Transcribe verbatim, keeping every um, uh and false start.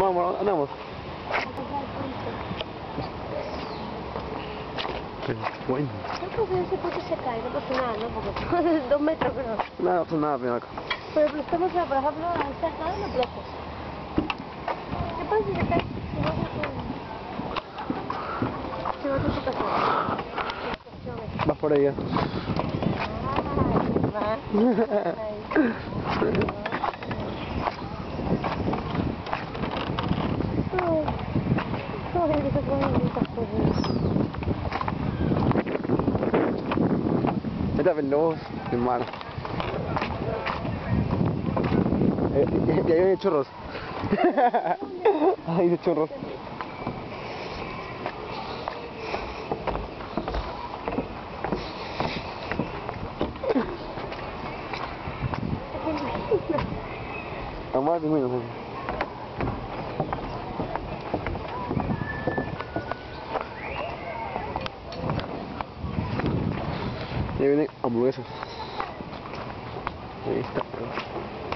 vamos, andamos. Qué bueno. No, porque ese puente se cae, no pasa nada, ¿no? Porque dos metros creo. No, no pasa nada, pero acá. Pero pero estamos, por ejemplo, está acá en la plaza. ¿Qué pasa si se cae? Se va a tu casa. Vas por ahí, ¿eh? Está veloz, mi hermano. Eh, y ahí vienen churros. Ahí de churros. Vamos a pingüinos. Ahí vienen hamburguesas. Ahí está.